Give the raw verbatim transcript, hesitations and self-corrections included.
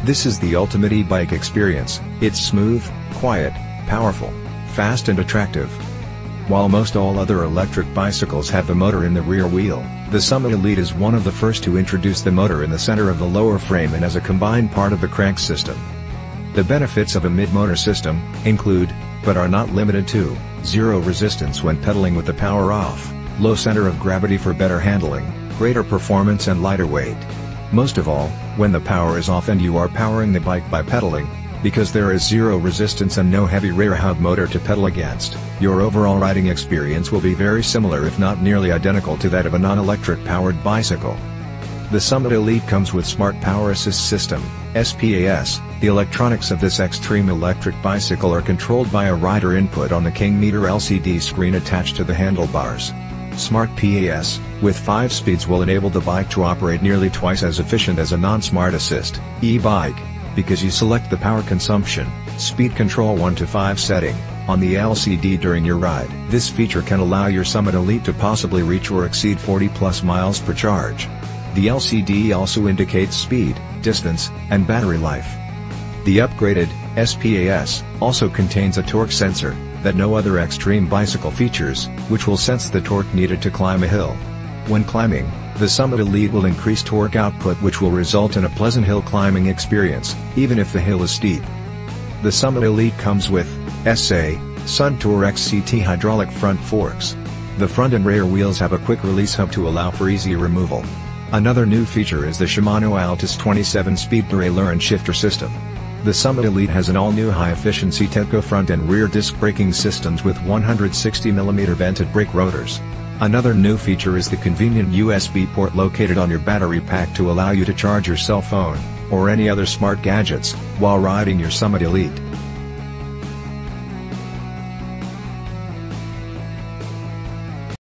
This is the ultimate e-bike experience. It's smooth, quiet, powerful, fast and attractive. While most all other electric bicycles have the motor in the rear wheel, the Summit Elite is one of the first to introduce the motor in the center of the lower frame and as a combined part of the crank system. The benefits of a mid-motor system include, but are not limited to, zero resistance when pedaling with the power off, low center of gravity for better handling, greater performance and lighter weight. Most of all, when the power is off and you are powering the bike by pedaling, because there is zero resistance and no heavy rear hub motor to pedal against, your overall riding experience will be very similar if not nearly identical to that of a non-electric powered bicycle. The Summit Elite comes with Smart Power Assist System, S P A S. The electronics of this extreme electric bicycle are controlled via rider input on the King meter L C D screen attached to the handlebars. Smart P A S, with five speeds, will enable the bike to operate nearly twice as efficient as a non-Smart Assist e-bike, because you select the power consumption, speed control one to five setting, on the L C D during your ride. This feature can allow your Summit Elite to possibly reach or exceed forty plus miles per charge. The L C D also indicates speed, distance, and battery life. The upgraded S P A S also contains a torque sensor that no other extreme bicycle features, which will sense the torque needed to climb a hill. When climbing, the Summit Elite will increase torque output, which will result in a pleasant hill climbing experience, even if the hill is steep. The Summit Elite comes with S A Suntour X C T hydraulic front forks. The front and rear wheels have a quick release hub to allow for easy removal. Another new feature is the Shimano Altus twenty-seven speed derailleur and shifter system. The Summit Elite has an all-new high-efficiency Tenco front and rear disc braking systems with one hundred sixty millimeter vented brake rotors. Another new feature is the convenient U S B port located on your battery pack to allow you to charge your cell phone, or any other smart gadgets, while riding your Summit Elite.